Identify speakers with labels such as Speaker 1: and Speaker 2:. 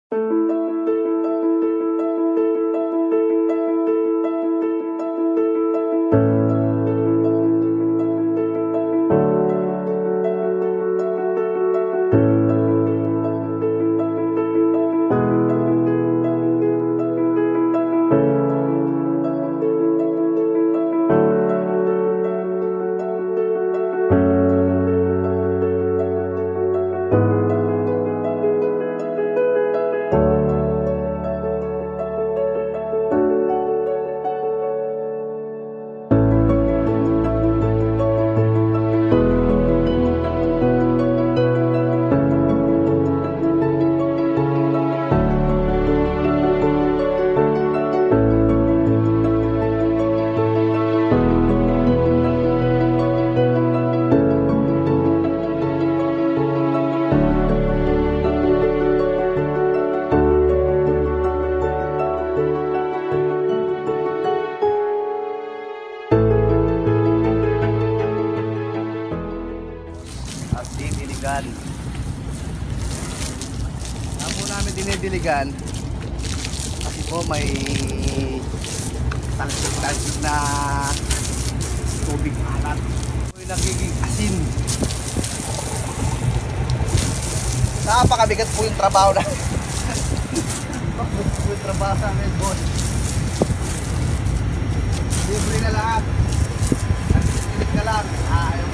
Speaker 1: Ako namin dinidiligan kasi po may talsik-talsik na tubig alat. Ito yung nagiging asin. Napakabigat po yung trabaho na. Napakabigat po yung trabaho sa amin, boss. Libre na lahat. Nagsisilip ka lang.